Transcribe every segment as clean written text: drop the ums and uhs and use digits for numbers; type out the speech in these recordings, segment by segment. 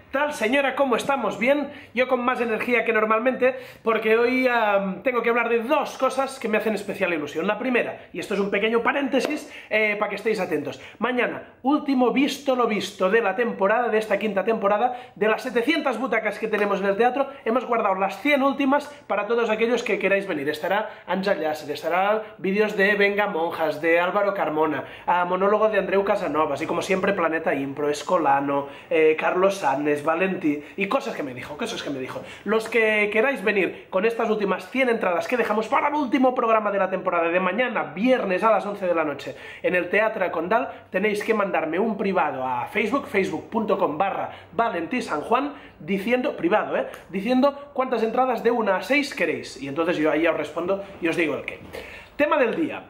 tal, señora? ¿Cómo estamos? ¿Bien? Yo con más energía que normalmente, porque hoy tengo que hablar de dos cosas que me hacen especial ilusión. La primera, y esto es un pequeño paréntesis para que estéis atentos. Mañana, último visto lo visto de la temporada, de esta quinta temporada, de las 700 butacas que tenemos en el teatro, hemos guardado las 100 últimas para todos aquellos que queráis venir. Estará Àngel Llàcer, estará vídeos de Venga Monjas, de Álvaro Carmona, monólogo de Andreu Casanovas, y como siempre Planeta Impro, Escolano, Carlos Sánchez, Valentí, y cosas que me dijo. Los que queráis venir con estas últimas 100 entradas que dejamos para el último programa de la temporada de mañana, viernes a las 11 de la noche, en el Teatre Condal, tenéis que mandarme un privado a Facebook, facebook.com/ValentíSanJuan, diciendo, privado, diciendo cuántas entradas de 1 a 6 queréis, y entonces yo ahí os respondo y os digo el qué. Tema del día,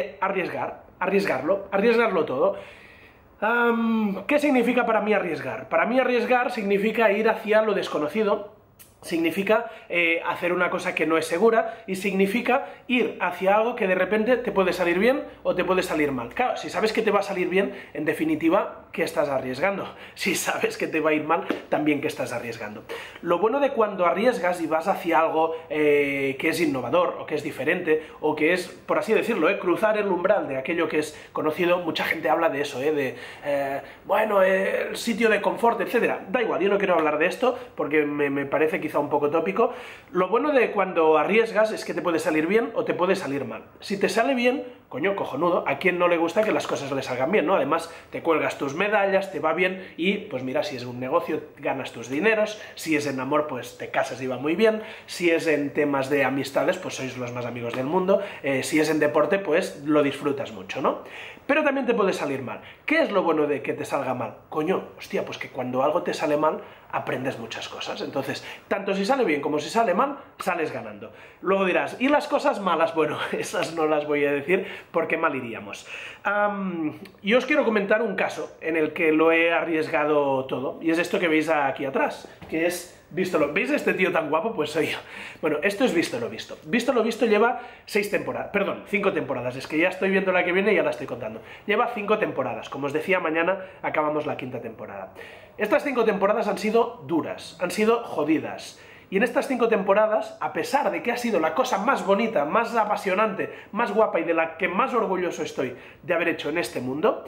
arriesgarlo todo. ¿Qué significa para mí arriesgar? Para mí arriesgar significa ir hacia lo desconocido, significa hacer una cosa que no es segura, y significa ir hacia algo que de repente te puede salir bien o te puede salir mal. Claro, si sabes que te va a salir bien, en definitiva, ¿qué estás arriesgando? Si sabes que te va a ir mal, también ¿qué estás arriesgando? Lo bueno de cuando arriesgas y vas hacia algo que es innovador, o que es diferente, o que es, por así decirlo, cruzar el umbral de aquello que es conocido, mucha gente habla de eso, bueno, el sitio de confort, etcétera. Da igual, yo no quiero hablar de esto, porque me parece quizá un poco tópico. Lo bueno de cuando arriesgas es que te puede salir bien o te puede salir mal. Si te sale bien, coño, cojonudo, a quien no le gusta que las cosas le salgan bien, ¿no? Además, te cuelgas tus medallas, te va bien, y pues mira, si es un negocio, ganas tus dineros, si es en amor, pues te casas y va muy bien, si es en temas de amistades, pues sois los más amigos del mundo, si es en deporte, pues lo disfrutas mucho, ¿no? Pero también te puede salir mal. ¿Qué es lo bueno de que te salga mal? Coño, hostia, pues que cuando algo te sale mal, aprendes muchas cosas. Entonces, tanto si sale bien como si sale mal, sales ganando. Luego dirás, ¿y las cosas malas? Bueno, esas no las voy a decir porque mal iríamos. Yo os quiero comentar un caso en el que lo he arriesgado todo, y es esto que veis aquí atrás, que es Visto lo... ¿Veis este tío tan guapo? Pues soy yo. Bueno, esto es Visto lo Visto. Visto lo Visto lleva 5 temporadas, es que ya estoy viendo la que viene y ya la estoy contando. Lleva 5 temporadas, como os decía, mañana acabamos la quinta temporada. Estas 5 temporadas han sido duras, han sido jodidas. Y en estas 5 temporadas, a pesar de que ha sido la cosa más bonita, más apasionante, más guapa y de la que más orgulloso estoy de haber hecho en este mundo,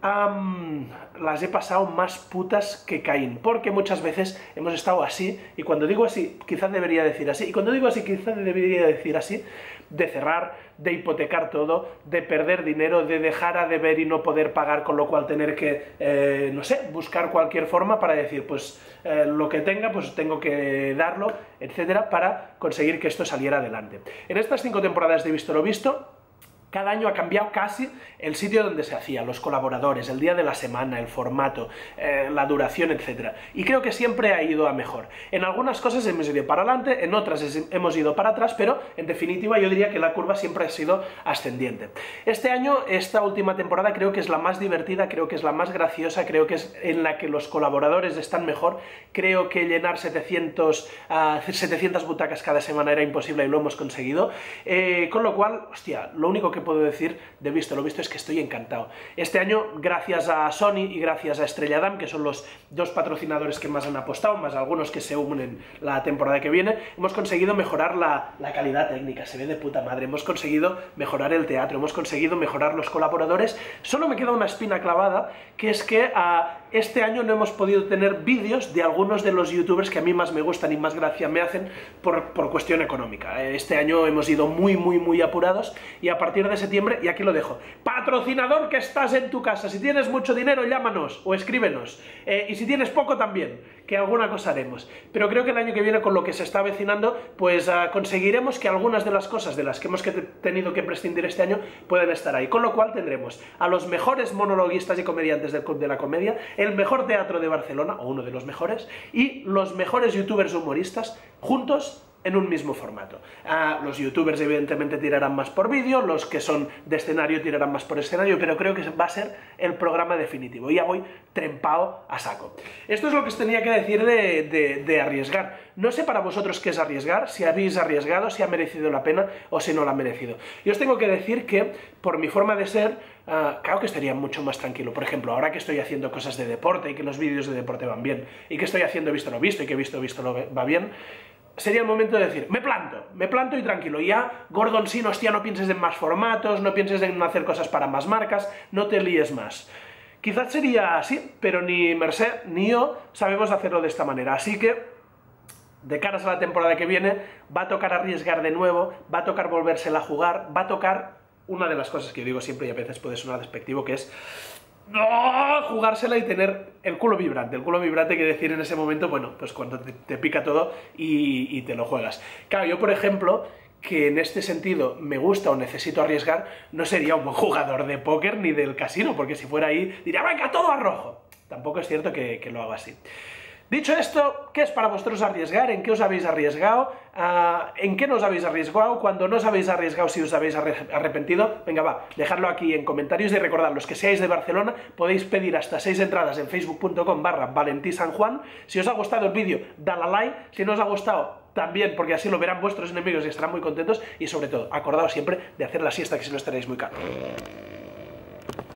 las he pasado más putas que Caín, porque muchas veces hemos estado así, y cuando digo así, quizás debería decir así, y cuando digo así, quizás debería decir así, de cerrar, de hipotecar todo, de perder dinero, de dejar a deber y no poder pagar, con lo cual tener que, no sé, buscar cualquier forma para decir, pues lo que tenga, pues tengo que darlo, etcétera, para conseguir que esto saliera adelante. En estas 5 temporadas de Visto lo Visto, cada año ha cambiado casi el sitio donde se hacía, los colaboradores, el día de la semana, el formato, la duración, etc. Y creo que siempre ha ido a mejor. En algunas cosas hemos ido para adelante, en otras hemos ido para atrás, pero en definitiva yo diría que la curva siempre ha sido ascendiente. Este año, esta última temporada, creo que es la más divertida, creo que es la más graciosa, creo que es en la que los colaboradores están mejor. Creo que llenar 700 butacas cada semana era imposible y lo hemos conseguido. Con lo cual, hostia, lo único que puedo decir de Visto lo Visto es que estoy encantado. Este año, gracias a Sony y gracias a Estrella Damm, que son los 2 patrocinadores que más han apostado, más algunos que se unen la temporada que viene, hemos conseguido mejorar la calidad técnica, se ve de puta madre, hemos conseguido mejorar el teatro, hemos conseguido mejorar los colaboradores. Solo me queda una espina clavada, que es que este año no hemos podido tener vídeos de algunos de los youtubers que a mí más me gustan y más gracia me hacen por cuestión económica. Este año hemos ido muy apurados, y a partir de septiembre, y aquí lo dejo, patrocinador que estás en tu casa, si tienes mucho dinero llámanos o escríbenos, y si tienes poco también, que alguna cosa haremos. Pero creo que el año que viene, con lo que se está avecinando, pues conseguiremos que algunas de las cosas de las que hemos tenido que prescindir este año puedan estar ahí, con lo cual tendremos a los mejores monologuistas y comediantes del Club de la Comedia, el mejor teatro de Barcelona, o uno de los mejores, y los mejores youtubers humoristas juntos en un mismo formato. Los youtubers evidentemente tirarán más por vídeo, los que son de escenario tirarán más por escenario, pero creo que va a ser el programa definitivo. Ya voy trempao a saco. Esto es lo que os tenía que decir de arriesgar. No sé para vosotros qué es arriesgar, si habéis arriesgado, si ha merecido la pena o si no la ha merecido. Yo os tengo que decir que, por mi forma de ser, claro que estaría mucho más tranquilo. Por ejemplo, ahora que estoy haciendo cosas de deporte y que los vídeos de deporte van bien, y que estoy haciendo visto lo visto y que visto lo va bien, sería el momento de decir, me planto y tranquilo. Ya, Gordon Sin, hostia, no pienses en más formatos, no pienses en hacer cosas para más marcas, no te líes más. Quizás sería así, pero ni Mercè ni yo sabemos hacerlo de esta manera, así que de caras a la temporada que viene va a tocar arriesgar de nuevo, va a tocar volvérsela a jugar, va a tocar una de las cosas que yo digo siempre y a veces puede sonar despectivo, que es jugársela y tener el culo vibrante. El culo vibrante quiere decir en ese momento, bueno, pues cuando te pica todo y te lo juegas. Claro, yo por ejemplo, que en este sentido me gusta o necesito arriesgar, no sería un buen jugador de póker ni del casino, porque si fuera ahí diría, venga, todo a rojo. Tampoco es cierto que lo haga así. Dicho esto, ¿qué es para vosotros arriesgar? ¿En qué os habéis arriesgado? ¿En qué no os habéis arriesgado? Cuando no os habéis arriesgado, si os habéis arrepentido, venga, va, dejadlo aquí en comentarios y recordad, los que seáis de Barcelona, podéis pedir hasta 6 entradas en facebook.com/ValentíSanJuan. Si os ha gustado el vídeo, dale a like. Si no os ha gustado, también, porque así lo verán vuestros enemigos y estarán muy contentos. Y sobre todo, acordaos siempre de hacer la siesta, que si no estaréis muy caros.